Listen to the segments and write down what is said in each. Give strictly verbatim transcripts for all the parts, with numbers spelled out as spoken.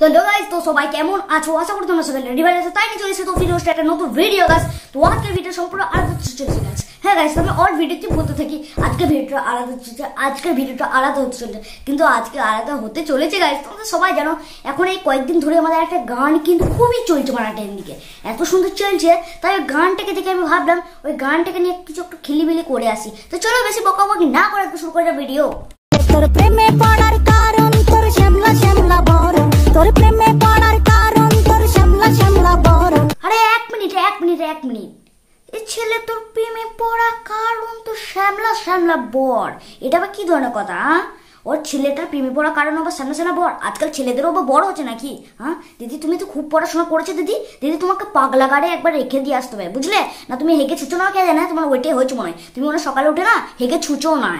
তো hello guys, তো সবাই কেমন আছো? আশা করি তোমরা সবাই রেডি হয়ে গেছো। তাই নিয়ে চলে এসেছি তো ফিরে আসছে একটা নতুন ভিডিও গাইস। তো আজকের ভিডিও সম্পূর্ণ আলাদা চলছে গাইস। হ্যাঁ গাইস, আমি অল ভিডিওতে বলতে থাকি আজকে ভিডিওটা আলাদা চলছে, আজকের ভিডিওটা আলাদা হতে চলছে, কিন্তু আজকে আলাদা হতে চলেছে গাইস। তোমরা সবাই জানো এখন এই কয়েকদিন ধরে আমাদের একটা গান কিন্তু খুবই চলছে মারাটাইম দিকে, এত সুন্দর চলছে। তাই ওই গানটাকে দেখে আমি ভাবলাম ওই গানটাকে নিয়ে কিছু একটু খিলিবিলি করে আসি। তো চলো বেশি বকাবকি না করে একটু শুরু করে ভিডিও। তোর প্রেমে পড়ার কারণ তোর শ্যামলা শ্যামলা বরণ, তোর প্রেমে পড়ার কারণ তোর শ্যামলা শ্যামলা বরণ। আরে এক মিনিট এক মিনিট এক মিনিট এই ছেলে তোর প্রেমে পড়া কারণ তোর শ্যামলা শ্যামলা বর, এটা আবার কি ধরনের কথা? হ্যাঁ, ওর ছেলেটার প্রেমে পড়া কারণ আবার শ্যামলা শ্যামলা বর? আজকাল ছেলেদেরও আবার বড় হচ্ছে নাকি? হ্যাঁ দিদি, তুমি তো খুব পড়াশোনা করেছো দিদি। দিদি তোমাকে পাগলা গাড়ে একবার রেখে দিয়ে আসতে হবে, বুঝলে? না তুমি হেগে ছুচো না, কে জানে তোমার ওইটাই হয়েছে মনে হয়। তুমি মনে সকালে উঠে না হেগে ছুচো না।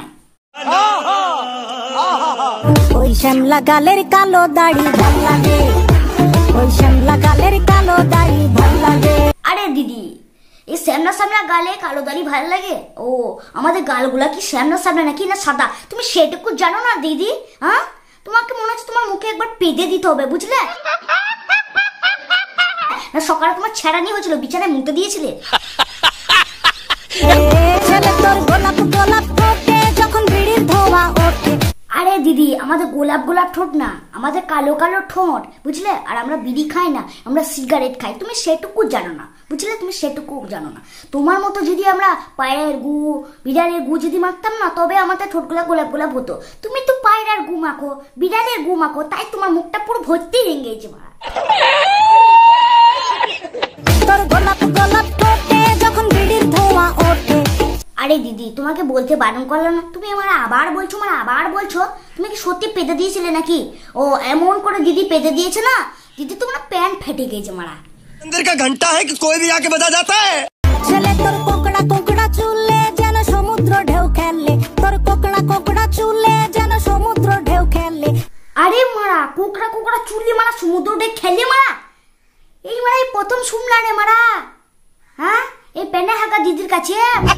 ওই শ্যামলা গালের কালো দাড়ি ভাল লাগে, ওই শ্যামলা গালের কালো দাড়ি ভাল লাগে। আরে দিদি, এই শ্যামলা শ্যামলা গালে কালো দাড়ি ভালো লাগে? ও আমাদের গালগুলা কি শ্যামলা শ্যামলা নাকি না সাদা? তুমি সেটুকু জানো না দিদি? হ্যাঁ, তোমাকে মনে হচ্ছে তোমার মুখে একবার পেদে দিতে হবে, বুঝলে? না সকালে তোমার ছেঁড়ানি হয়েছিল, বিছানায় মুতে দিয়েছিলে। ছেলে তোর গোলাপ গোলাপ ঠোঁটে যখন বিড়ির ধোঁয়া ওঠে। আরে দিদি, আমাদের গোলাপ গোলাপ ঠোঁট না, আমাদের কালো কালো ঠোঁট, বুঝলে? আর আমরা বিড়ি খাই না, আমরা সিগারেট খাই। তুমি সেটুকু জানো না, বুঝলে? তুমি সেটুকু জানো না। তোমার মতো যদি আমরা পায়ের গু বিড়ালের গু যদি মাখতাম না, তবে আমাদের ঠোঁটগুলা গোলাপ গোলাপ হতো। তুমি তো পায়ের গু মাখো, বিড়ালের গু মাখো, তাই তোমার মুখটা পুরো ভর্তি রেঙ্গেছে মা। তোর গোলাপ গোলাপ ঠোঁটে যখন বিড়ির ধোঁয়া ওঠে। আরে দিদি, তোমাকে বলতে বারণ করলাম না, তুমি আমার আবার বলছো, আমার আবার বলছো। তুমি কি সত্যি পেতে দিয়েছিলে নাকি? ও এমন করে দিদি পেতে দিয়েছে না, দিদি তোমার প্যান্ট ফেটে গেছে মারা। अंदर का घंटा है कि कोई भी आके बजा जाता है। ছেলে তোর কোকড়া কোকড়া চুলে যেন সমুদ্র ঢেউ খেলে, তোর কোকড়া কোকড়া চুলে যেন সমুদ্র ঢেউ খেলে। আরে মারা, কোকড়া কোকড়া চুলি মারা সমুদ্র উঠে খেলে মারা? এই মারা এই প্রথম শুনলা রে মারা। হ্যাঁ, এই পেনে হাঁকা দিদির কাছে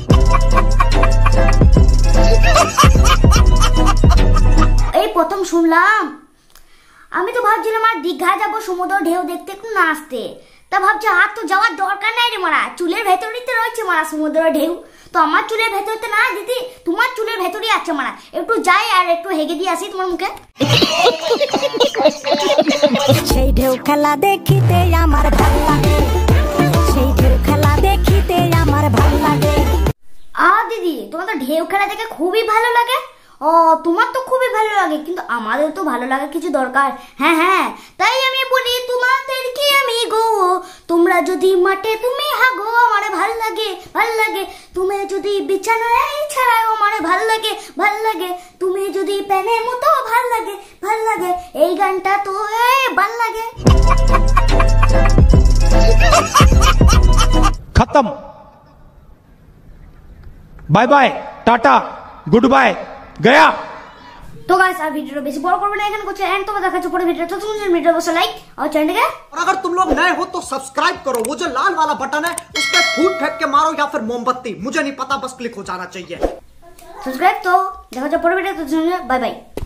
এই প্রথম শুনলাম। আমি তো ভাবছিলাম আর দীঘা যাবো সমুদ্র ঢেউ দেখতে, একটু নাচতে। তা ভাবছি আর তো যাওয়ার দরকার নাই রে মারা, চুলের ভেতরেই তো রয়েছে মারা সমুদ্র ঢেউ। তো আমার চুলের ভেতরতে না দিদি, তোমার চুলের ভেতরেই আছে মারা। একটু যাই আর একটু হেগে দিয়ে আসি তোমার মুখে। সেই ঢেউ খেলা দেখিতে আমার ভাল লাগে, সেই ঢেউ খেলা দেখিতে আমার ভাল লাগে। আ দিদি, তোমার তো ঢেউ খেলা দেখে খুবই ভালো লাগে। ও তোমার তো খুবই ভালো লাগে, কিন্তু আমাদের তো ভালো লাগার কিছু দরকার। হ্যাঁ হ্যাঁ, তাই আমি বলি তোমাদের কি আমি গো, তোমরা যদি মাঠে তুমি হাগো আমারে ভাল লাগে ভাল লাগে, তুমি যদি বিছানায় ছাড়াও আমারে ভাল লাগে ভাল লাগে, তুমি যদি প্যানের মতো ভাল লাগে ভাল লাগে, এই গানটা তো ভাল লাগে। खत्म, bye bye, tata, goodbye, गया। तो गाइस আর ভিডিওটা বেশি বড় করব না, এখানে করছে এন্ড। তোমাদের দেখাচ্ছি পরে ভিডিওটা। তো তুমি ভিডিও বসে লাইক और चैनल के और अगर तुम लोग नए हो तो सब्सक्राइब करो, वो जो लाल वाला बटन है उस पर फूट फेंक के मारो या फिर मोमबत्ती, मुझे नहीं पता, बस क्लिक हो जाना चाहिए। सब्सक्राइब। तो देखो जो परे वीडियो। तो बाय बाय।